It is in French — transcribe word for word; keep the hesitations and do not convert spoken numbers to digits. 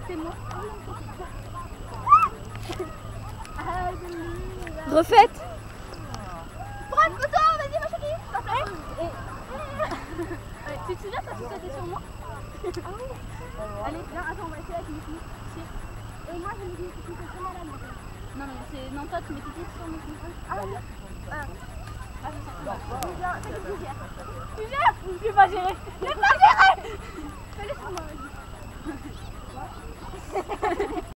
C'est moi. Refaites. Prends une photo, vas-y ma chérie. Tu te souviens quand tu étais sur moi? Ah oui. Allez, viens, attends, on va essayer avec Miki. Et moi je me dis que tu fais très mal à moi. Non mais c'est... Non toi tu mets tes pieds sur mes pieds. Ah oui. Ah. Ah je sens que tu gères. Tu gères. Je vais pas gérer. Je vais pas gérer. Fais-le sur moi, vas-y.